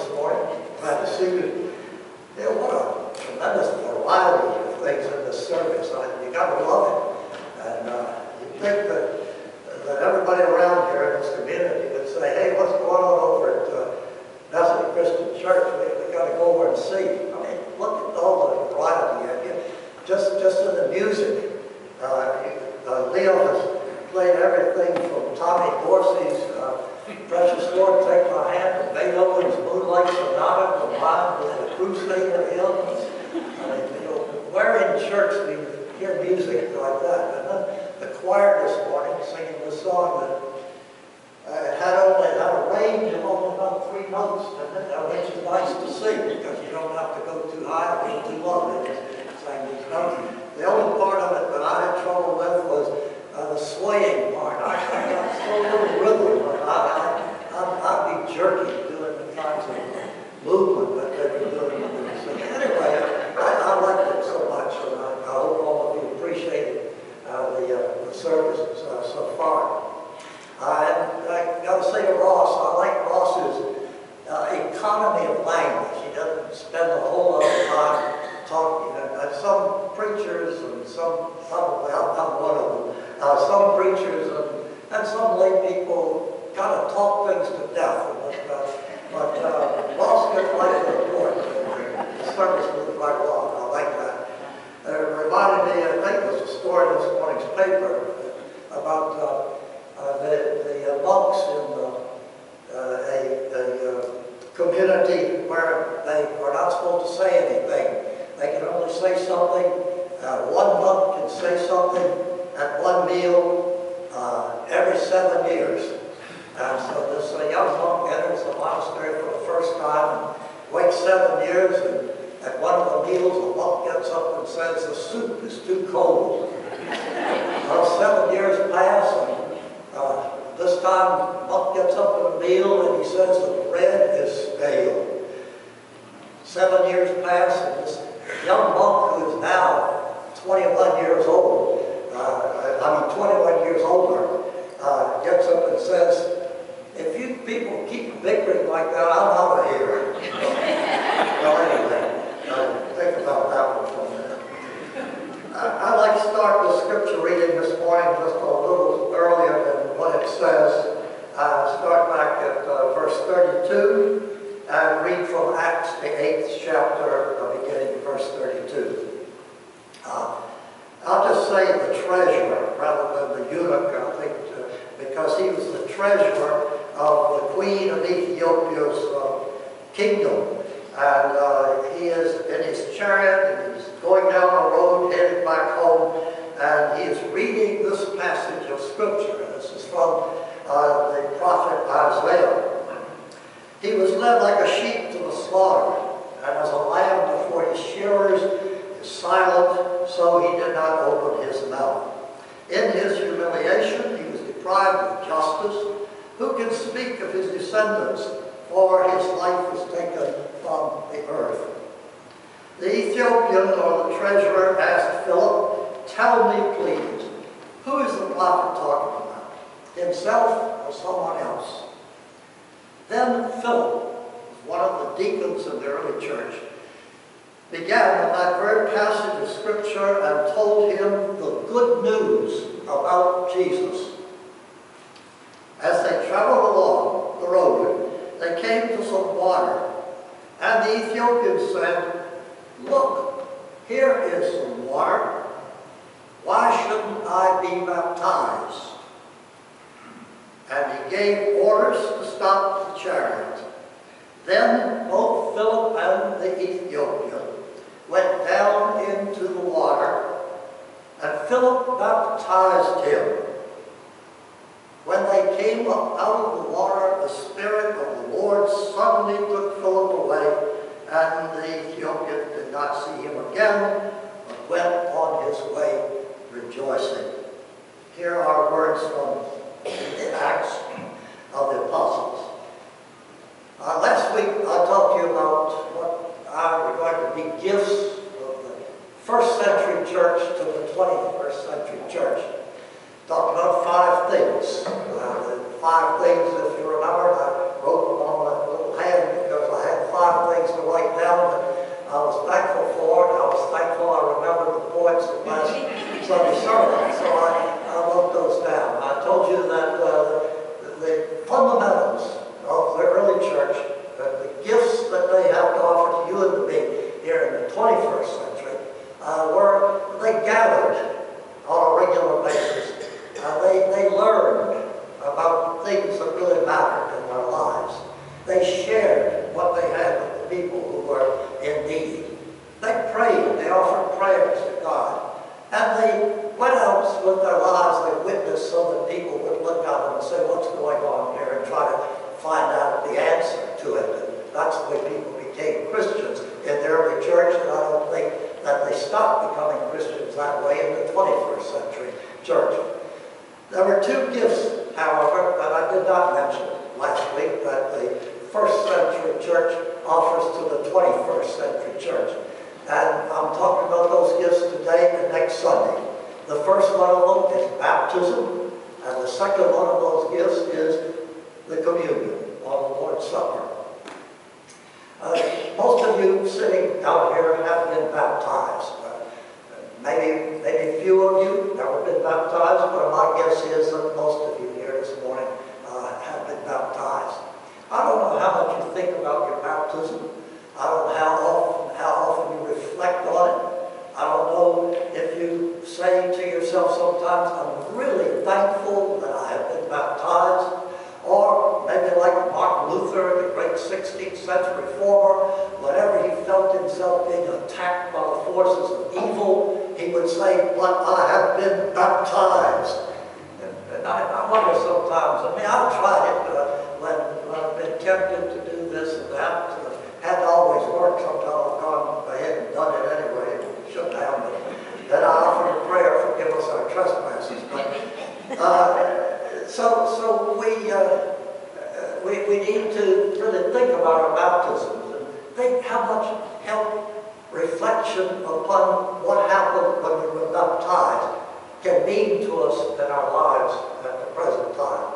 this morning. Glad to see you. Yeah, what a tremendous variety of things in this service. You got to love it. And you think that everybody around here in this community would say, hey, what's going on over at Bethany Christian Church? We got to go over and see. I mean, look at all the variety. Just in the music, Leo has played everything from Tommy Dorsey's Precious Lord, Take My Hand, to Beethoven's Moonlight Sonata, combined with the Crusader hymns. I mean, where in church do you hear music like that? And then the choir this morning singing the song that had a range of only about 3 notes, which is nice to see because you don't have to go too high or go too low. They just sang these notes. The only part of it that I had trouble with was the swaying part. I got so little rhythm. I'd be jerky doing the kinds of movement that they were doing. Anyway, I liked it so much, and I hope all of you appreciated the services so far. I got to say to Ross, I like Ross's economy of language. He doesn't spend a whole lot of time talking. And some preachers, and some, probably I'm one of them, some preachers and some lay people kind of talk things to death. But Ross gets right to the point. The service moved right along. I like that. It reminded me, I think it was a story in this morning's paper about the monks in a community where they are not supposed to say anything. They can only say something. One monk can say something at one meal every 7 years. And so this young monk enters the monastery for the first time, and waits 7 years, and at one of the meals, the monk gets up and says, the soup is too cold. Well, 7 years pass, and this time, the monk gets up at a meal, and he says, the bread is stale. 7 years pass, and this young monk, who is now 21 years old, 21 years older, gets up and says, if you people keep bickering like that, I'm out of here. Well, anyway, think about that one for a minute. I'd like to start the scripture reading this morning just a little earlier than what it says. Start back at verse 32 and read from Acts, the 8th chapter, beginning verse 32. I'll just say the treasurer rather than the eunuch, I think, because he was the treasurer of the Queen of Ethiopia's kingdom. And he is in his chariot, and he's going down the road, headed back home, and he is reading this passage of Scripture. This is from the prophet Isaiah. He was led like a sheep to the slaughter, and as a lamb before his shearers is silent, so he did not open his mouth. In his humiliation, he was deprived of justice. Who can speak of his descendants? For his life was taken from the earth. The Ethiopian, or the treasurer, asked Philip, tell me please, who is the prophet talking about? Himself or someone else? Then Philip, one of the deacons in the early church, began with that very passage of Scripture and told him the good news about Jesus. As they traveled along the road, they came to some water, and the Ethiopian said, look, here is some water. Why shouldn't I be baptized? And he gave orders to stop the chariot. Then both Philip and the Ethiopian went down into the water, and Philip baptized him. When they came up out of the water, the Spirit of the Lord suddenly took Philip away, and the Ethiopian did not see him again, but went on his way rejoicing. Here are words from the Acts of the Apostles. Last week I talked to you about what are going to be gifts of the first century church to the 21st century church. Talked about 5 things. The 5 things, if you remember, I wrote them on that little hand because I had write down that I was thankful for, and I was thankful I remembered the points of last Sunday sermon. So I wrote those down. I told you that the fundamentals of the early church, the gifts that they have to offer to you and to me here in the 21st century, were they gathered on a regular basis. They learned about things that really mattered in their lives. They shared what they had with the people who were in need. They prayed, they offered prayers to God. And they went out with their lives, they witnessed so that people would look at them and say, what's going on here, and try to find out the answer to it. And that's the way people became Christians in the early church, and I don't think that they stopped becoming Christians that way in the 21st century church. There were two gifts, however, that I did not mention last week that the first century church offers to the 21st century church. And I'm talking about those gifts today and next Sunday. The first one of them is baptism, and the second one of those gifts is the communion, or the Lord's Supper. Most of you sitting out here have been baptized. Maybe few of you have never been baptized, but my guess is that most of you here this morning have been baptized. I don't know how much you think about your baptism. I don't know how often you reflect on it. I don't know if you say to yourself sometimes, I'm really thankful that I have been baptized. Or maybe like Martin Luther, the great 16th century reformer, whenever he felt himself being attacked by the forces of evil, he would say, but I have been baptized. And I wonder sometimes, I've tried it when I've been tempted to do this and that. Had to always work. Sometimes I've gone ahead and done it anyway. Shouldn't have, but then I offered a prayer, forgive us our trespasses. But so we need to really think about our baptisms and think how much help reflection upon what happened when we were baptized can mean to us in our lives at the present time.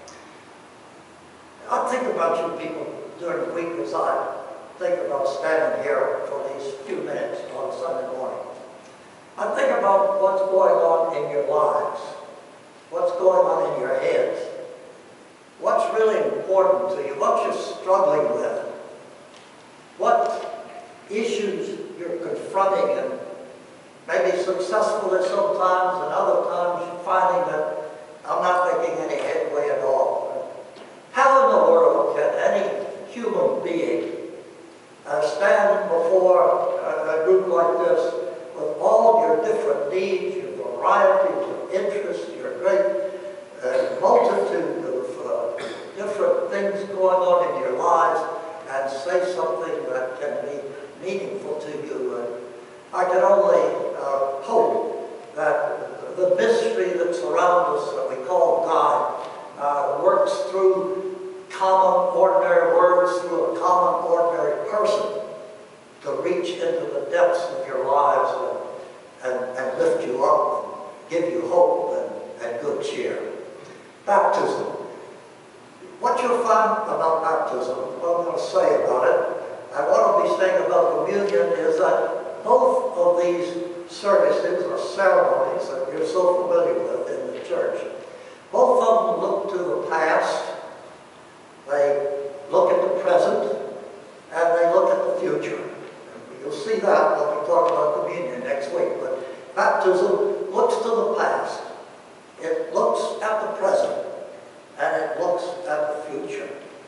I think about you people during the week as I think about standing here for these few minutes on Sunday morning. I think about what's going on in your lives, what's going on in your heads, what's really important to you, what you're struggling with, what issues you're confronting, and maybe successfully sometimes, and other times you're finding that I'm not making any headway at all. How in the world can any human being stand before a group like this with all your different needs, your varieties of interests, your great multitude of different things going on in your lives, and say something that can be meaningful to you? And I can only hope that the mystery that surrounds us, that we call God, works through common, ordinary words, through a common, ordinary person to reach into the depths of your lives and lift you up and give you hope and good cheer. Baptism. What you'll find about baptism, what I'm going to say about it, and what I'll be saying about communion, is that both of these services or ceremonies that you're so familiar with in the church, both of them look to the past, they look at the present, and they look at the future. You'll see that when we talk about communion next week. But baptism looks to the past, it looks at the present, and it looks at the future.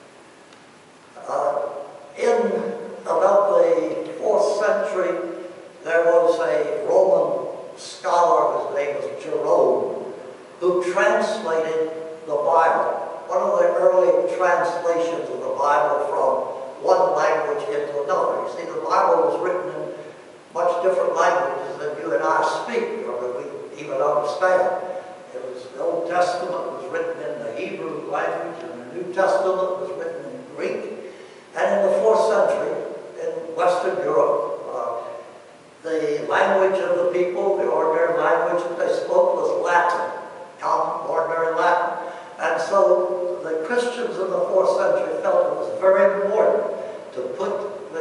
In about the 4th century, there was a Roman scholar, his name was Jerome, who translated the Bible. One of the early translations of the Bible from one language into another. You see, the Bible was written in much different languages than you and I speak, or that we even understand. The Old Testament was written in the Hebrew language, and the New Testament was written in Greek. And in the 4th century, in Western Europe, the language of the people, the ordinary language that they spoke, was Latin, common, ordinary Latin. And so the Christians in the 4th century felt it was very important to put the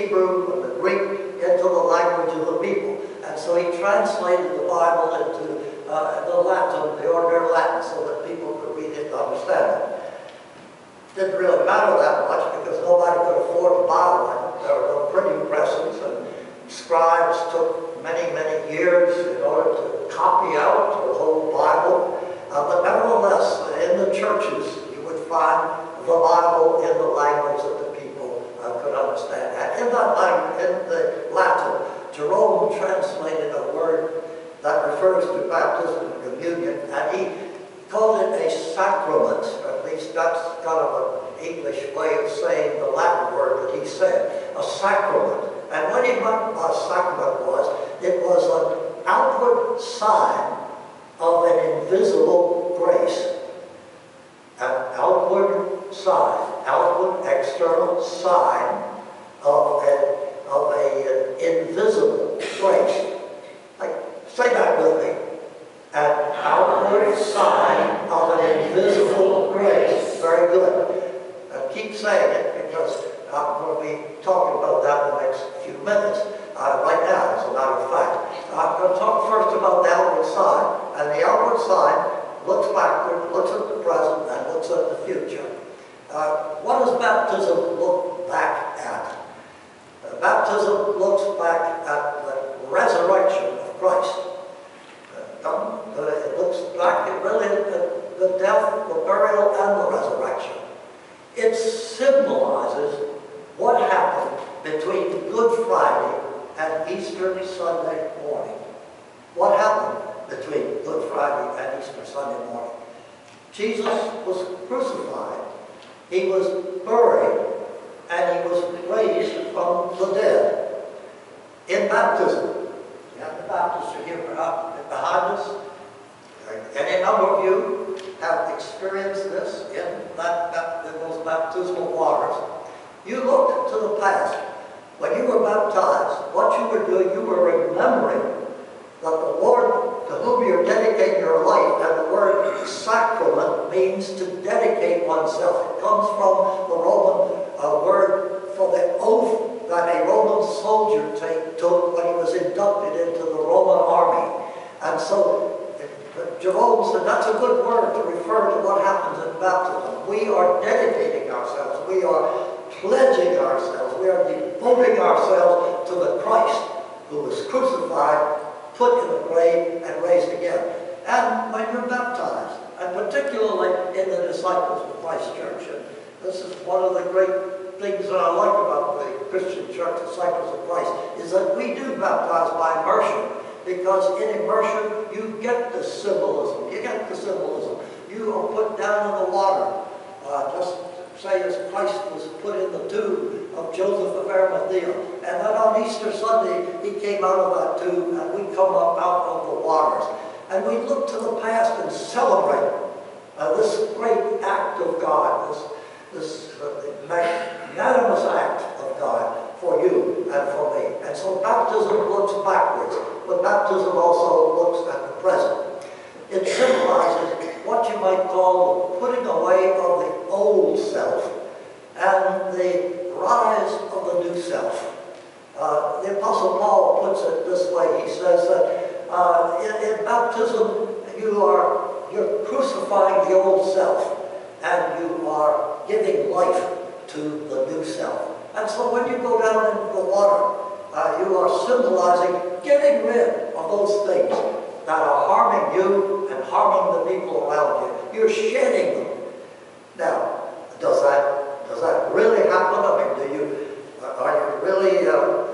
Hebrew and the Greek into the language of the people. And so he translated the Bible into the Latin, the ordinary Latin, so that people could read it and understand it. Didn't really matter that much because nobody could afford to buy one. There were no printing presses, and scribes took many, many years in order to copy out the whole Bible. But nevertheless, in the churches, you would find the Bible in the language that the people could understand. And in that language, in the Latin, Jerome translated a word that refers to baptism and communion, and he called it a sacrament. At least that's kind of an English way of saying the Latin word that he said, a sacrament. And what he meant by sacrament was, it was an outward sign of an invisible grace. An outward sign, outward external sign of an invisible grace. Say that with me. An outward sign of an invisible grace. Very good. Keep saying it because I'm going to be talking about that in the next few minutes. Right now, as a matter of fact. I'm going to talk first about the outward sign. And the outward sign looks backward, looks at the present, and looks at the future. What does baptism look back at? Baptism looks back at the resurrection of Christ. It looks back at really the death, the burial, and the resurrection. It symbolizes what happened between Good Friday and Easter Sunday morning. What happened between Good Friday and Easter Sunday morning? Jesus was crucified, he was buried, and he was raised from the dead. In baptism, the Baptists are here behind us. Any number of you have experienced this in those baptismal waters. You look to the past. When you were baptized, what you were doing, you were remembering that the Lord to whom you're dedicating your life, and the word sacrament means to dedicate oneself. It comes from the Roman word for the oath that a Roman soldier took when he was inducted into the Roman army. And so Jerome said that's a good word to refer to what happens in baptism. We are dedicating ourselves. We are pledging ourselves. We are devoting ourselves to the Christ who was crucified, put in the grave, and raised again. And when you're baptized, and particularly in the Disciples of Christ Church, and this is one of the great things that I like about the Christian Church, Disciples of Christ, is that we do baptize by immersion. Because in immersion, you get the symbolism. You get the symbolism. You are put down in the water. Just say as Christ was put in the tomb of Joseph of Arimathea. And then on Easter Sunday, he came out of that tomb, and we come up out of the waters. And we look to the past and celebrate this great act of God, this magnanimous act of God for you and for me. And so baptism looks backwards, but baptism also looks at the present. It symbolizes what you might call the putting away of the old self and the rise of the new self. The Apostle Paul puts it this way. He says that in baptism you're crucifying the old self and you are giving life to the new self. And so when you go down into the water, you are symbolizing getting rid of those things that are harming you and harming the people around you. You're shedding them. Now, does that really happen? I mean, are you really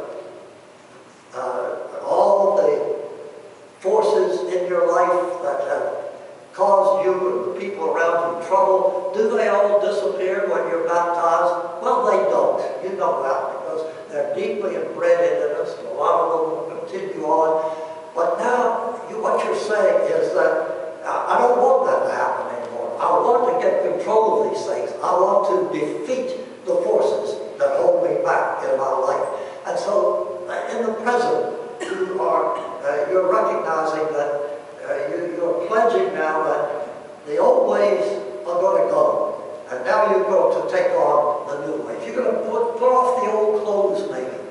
all the forces in your life that have caused you and the people around you trouble, do they all disappear when you're baptized? Well, they don't. You know that because they're deeply embedded in us, and a lot of them will continue on. But now, what you're saying is that I don't want that to happen anymore. I want to get control of these things. I want to defeat the forces that hold me back in my life. And so, in the present, you're recognizing that you're pledging now that the old ways are going to go. And now you're going to take on the new ways. You're going to put off the old clothes maybe.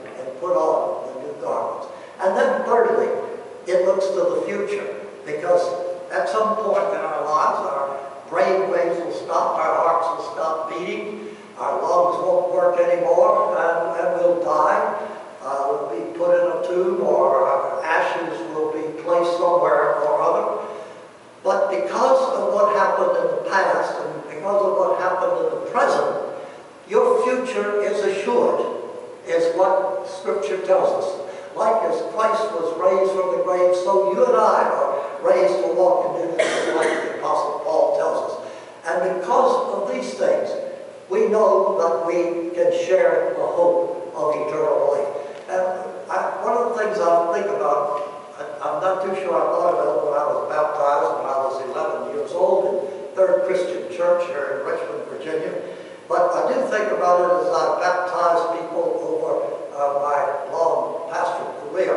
anymore, and we'll die. We'll be put in a tomb, or our ashes will be placed somewhere or other. But because of what happened in the past, and because of what happened in the present, your future is assured, is what Scripture tells us. Like as Christ was raised from the grave, so you and I are raised to walk in newness of life, the Apostle Paul tells us. And because of these things, we know that we can share the hope of eternal life. And one of the things I think about, I'm not too sure I thought about it when I was baptized when I was 11 years old in Third Christian Church here in Richmond, Virginia. But I do think about it as I baptize people over my long pastoral career.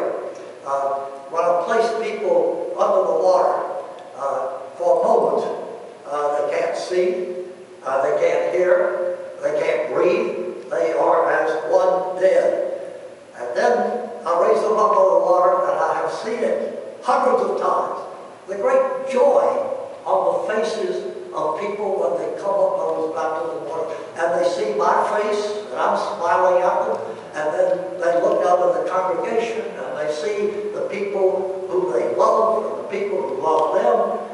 When I place people under the water for a moment, they can't see, they can't hear, they can't breathe, they are as one dead. And then I raise them up on the water, and I have seen it hundreds of times. The great joy on the faces of people when they come up on those baptism water, and they see my face, and I'm smiling at them, and then they look out at the congregation, and they see the people who they love, and the people who love them,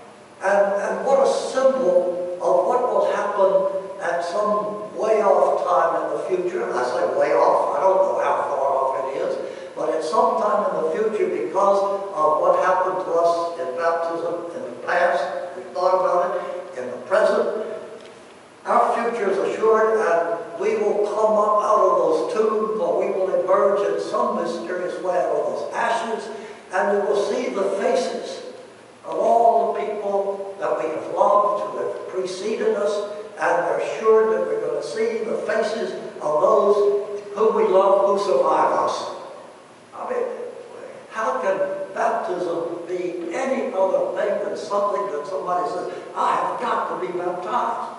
and what a symbol of what will happen at some way off time in the future. I say way off, I don't know how far off it is, but at some time in the future, because of what happened to us in baptism in the past, we thought about it, in the present, our future is assured, and we will come up out of those tombs, or we will emerge in some mysterious way out of those ashes, and we will see the faces of all the people that we have loved, who have preceded us, and we're sure that we're going to see the faces of those whom we love, who survive us. I mean, how can baptism be any other thing than something that somebody says, I have got to be baptized?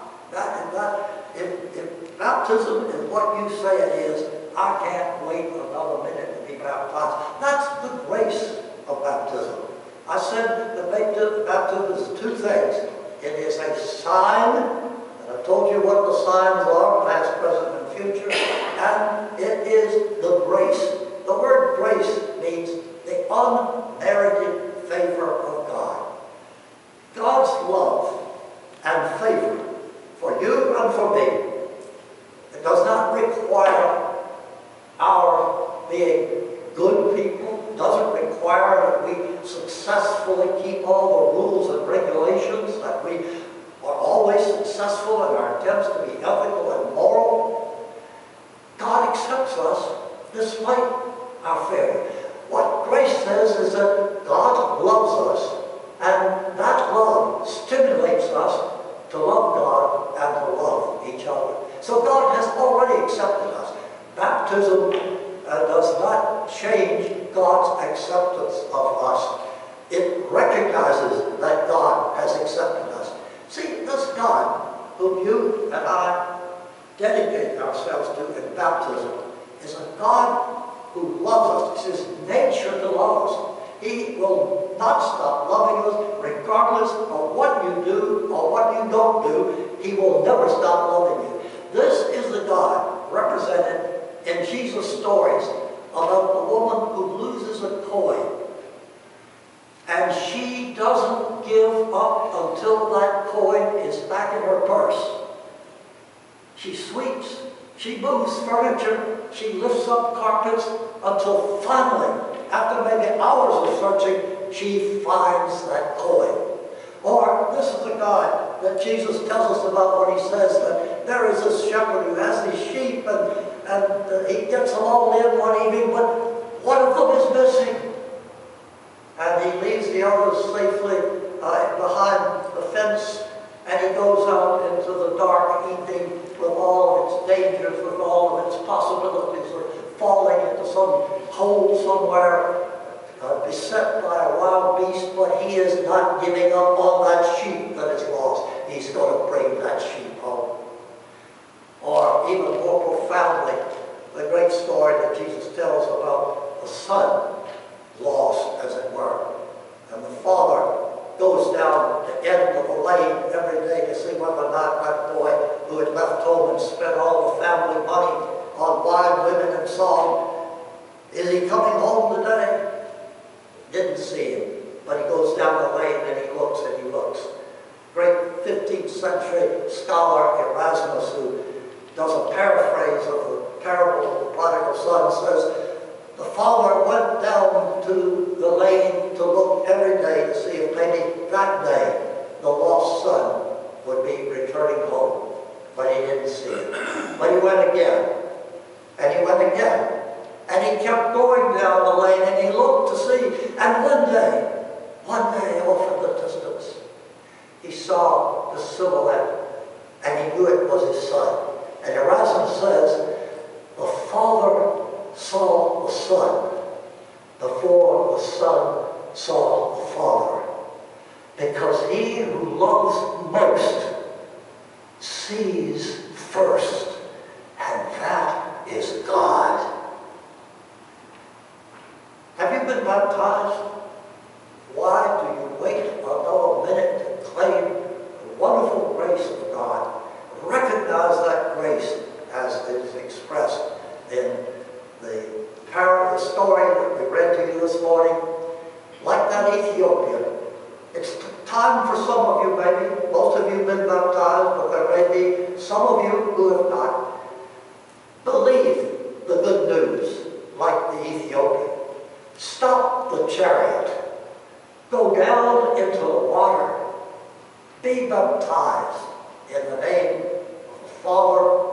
If baptism is what you say it is, I can't wait another minute to be baptized. That's the grace of baptism. I said the baptism is two things. It is a sign, and I've told you what the signs are, past, present, and future, and it is the grace. The word grace means the unmerited favor of God. God's love and favor for you and for me, it does not require our being good people, doesn't require that we successfully keep all the rules and regulations, that we are always successful in our attempts to be ethical and moral. God accepts us despite our failure. What grace says is that God loves us, and that love stimulates us to love God and to love each other. So God has already accepted us. Baptism does not change God's acceptance of us. It recognizes that God has accepted us. See, this God whom you and I dedicate ourselves to in baptism is a God who loves us. It's his nature to love us. He will not stop loving us regardless of what you do or what you don't do. He will never stop loving you. This is the God represented in Jesus' stories about the woman who loses a coin. And she doesn't give up until that coin is back in her purse. She sweeps, she moves furniture, she lifts up carpets until finally, after maybe hours of searching, she finds that coin. Or this is the God that Jesus tells us about when he says that there is this shepherd who has these sheep, and he gets them all in one evening, but one of them is missing. And he leaves the others safely behind the fence, and he goes out into the dark evening with all of its dangers, with all of its possibilities of falling into some hole somewhere, beset by a wild beast, but he is not giving up on that sheep that is lost. He's going to bring that sheep home. Or even more profoundly, the great story that Jesus tells about the son lost, as it were. And the father goes down the end of the lane every day to see whether or not that boy who had left home and spent all the family money song, is he coming home today? Didn't see him, but he goes down the lane and he looks and he looks. Great 15th century scholar Erasmus, who does a paraphrase of the parable of the prodigal son, says, the father went down to the lane to look every day to see if maybe that day the lost son would be returning home. But he didn't see it. But he went again, and he went again. And he kept going down the lane, and he looked to see. And one day, off in the distance, he saw the silhouette, and he knew it was his son. And Erasmus says, the father saw the son before the son saw the father. Because he who loves most sees first, and that is God. Have you been baptized? Why do you wait another minute to claim the wonderful grace of God? Recognize that grace as it is expressed in the story that we read to you this morning. Like that Ethiopian, it's time for some of you, maybe, most of you have been baptized, but there may be some of you who have not. Believe the good news like the Ethiopian. Stop the chariot. Go down into the water. Be baptized in the name of the Father,